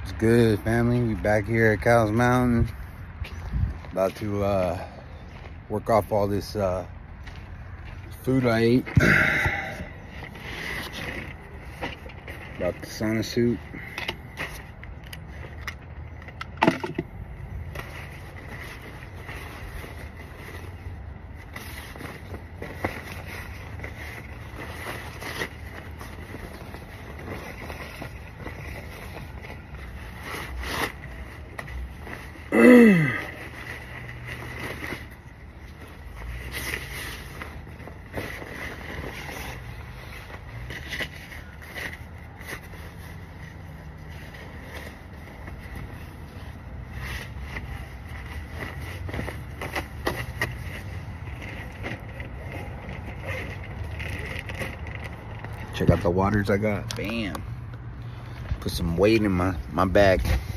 It's good, family. We back here at Cowles Mountain. About to work off all this food I ate. About the sauna suit. Check out the waters I got. Bam. Put some weight in my bag.